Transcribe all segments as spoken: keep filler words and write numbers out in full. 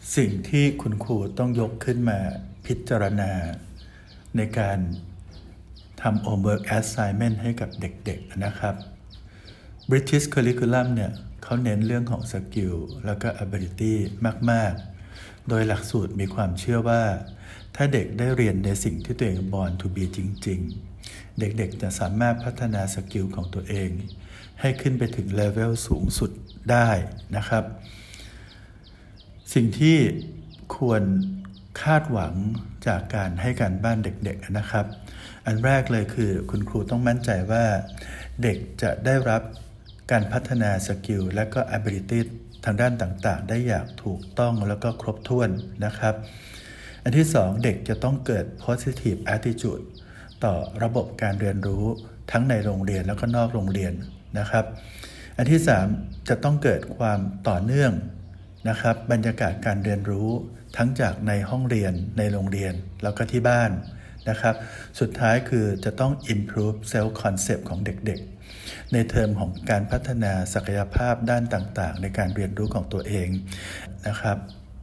สิ่งที่คุณครูต้องยกขึ้นมาพิจารณาในการทำ homework assignment ให้กับเด็กๆนะครับ British Curriculum เนี่ยเขาเน้นเรื่องของสกิลแล้วก็ ability มากๆโดยหลักสูตรมีความเชื่อว่าถ้าเด็กได้เรียนในสิ่งที่ตัวเอง born to be จริงๆเด็กๆจะสามารถพัฒนาสกิลของตัวเองให้ขึ้นไปถึงเลเวลสูงสุดได้นะครับสิ่งที่ควรคาดหวังจากการให้การบ้านเด็กๆนะครับอันแรกเลยคือคุณครูต้องมั่นใจว่าเด็กจะได้รับการพัฒนาสกิลและก็ ability ทางด้านต่างๆได้อย่างถูกต้องแล้วก็ครบถ้วนนะครับอันที่สองเด็กจะต้องเกิด positive attitude ต่อระบบการเรียนรู้ทั้งในโรงเรียนแล้วก็นอกโรงเรียนนะครับอันที่สามจะต้องเกิดความต่อเนื่องนะครับบรรยากาศการเรียนรู้ทั้งจากในห้องเรียนในโรงเรียนแล้วก็ที่บ้านนะครับสุดท้ายคือจะต้อง improve self concept ของเด็กๆในเทอมของการพัฒนาศักยภาพด้านต่างๆในการเรียนรู้ของตัวเองนะครับ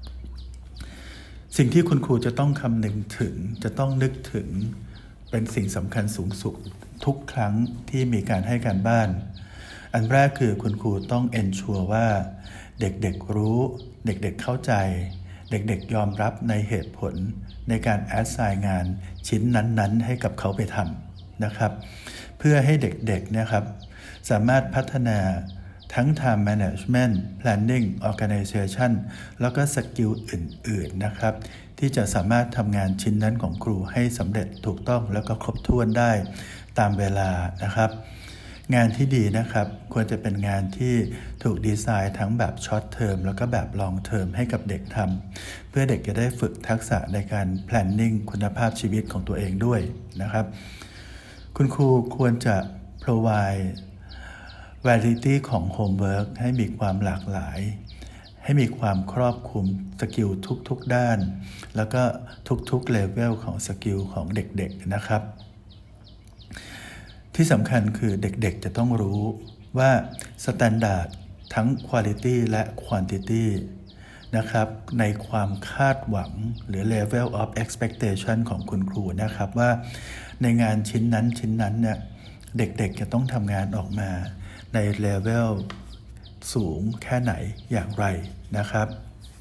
สิ่งที่คุณครูจะต้องคำนึงถึงจะต้องนึกถึงเป็นสิ่งสำคัญสูงสุดทุกครั้งที่มีการให้การบ้านอันแรกคือคุณครูต้อง ensure ว่าเด็กๆรู้เด็กๆเข้าใจเด็กๆยอมรับในเหตุผลในการ assign งานชิ้นนั้นๆให้กับเขาไปทำนะครับเพื่อให้เด็กๆเนี่ยครับสามารถพัฒนาทั้ง time management planning organization แล้วก็สกิลอื่นๆนะครับที่จะสามารถทำงานชิ้นนั้นของครูให้สำเร็จถูกต้องแล้วก็ครบถ้วนได้ตามเวลานะครับงานที่ดีนะครับควรจะเป็นงานที่ถูกดีไซน์ทั้งแบบช็อตเทอมแล้วก็แบบลองเทอมให้กับเด็กทำเพื่อเด็กจะได้ฝึกทักษะในการ planning คุณภาพชีวิตของตัวเองด้วยนะครับคุณครูควรจะ provide variety ของ homework ให้มีความหลากหลายให้มีความครอบคลุมสกิลทุกๆด้านแล้วก็ทุกๆเลเวลของสกิลของเด็กๆนะครับที่สำคัญคือเด็กๆจะต้องรู้ว่า standard ทั้ง quality และ quantity นะครับในความคาดหวังหรือ level of expectation ของคุณครูนะครับว่าในงานชิ้นนั้นชิ้นนั้นเนี่ยเด็กๆจะต้องทำงานออกมาใน level สูงแค่ไหนอย่างไรนะครับ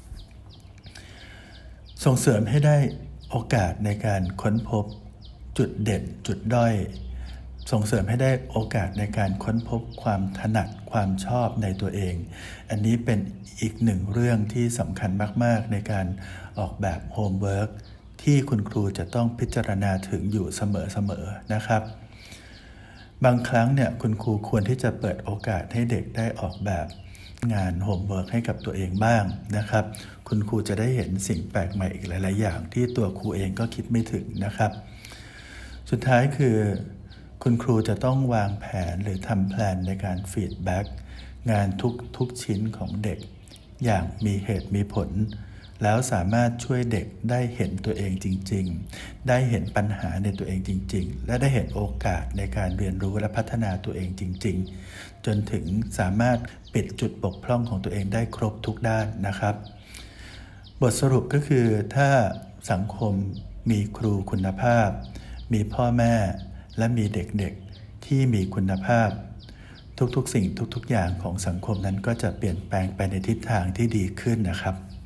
ส่งเสริมให้ได้โอกาสในการค้นพบจุดเด่นจุดด้อยส่งเสริมให้ได้โอกาสในการค้นพบความถนัดความชอบในตัวเองอันนี้เป็นอีกหนึ่งเรื่องที่สำคัญมากๆในการออกแบบโฮมเวิร์คที่คุณครูจะต้องพิจารณาถึงอยู่เสมอๆนะครับบางครั้งเนี่ยคุณครูควรที่จะเปิดโอกาสให้เด็กได้ออกแบบงานโฮมเวิร์คให้กับตัวเองบ้างนะครับคุณครูจะได้เห็นสิ่งแปลกใหม่อีกหลายๆอย่างที่ตัวครูเองก็คิดไม่ถึงนะครับสุดท้ายคือคุณครูจะต้องวางแผนหรือทำแพลนในการฟีดแบ็กงานทุกทุกชิ้นของเด็กอย่างมีเหตุมีผลแล้วสามารถช่วยเด็กได้เห็นตัวเองจริงๆได้เห็นปัญหาในตัวเองจริงๆและได้เห็นโอกาสในการเรียนรู้และพัฒนาตัวเองจริงๆจนถึงสามารถปิดจุดบกพร่องของตัวเองได้ครบทุกด้านนะครับบทสรุปก็คือถ้าสังคมมีครูคุณภาพมีพ่อแม่และมีเด็กๆที่มีคุณภาพทุกๆสิ่งทุกๆอย่างของสังคมนั้นก็จะเปลี่ยนแปลงไปในทิศทางที่ดีขึ้นนะครับ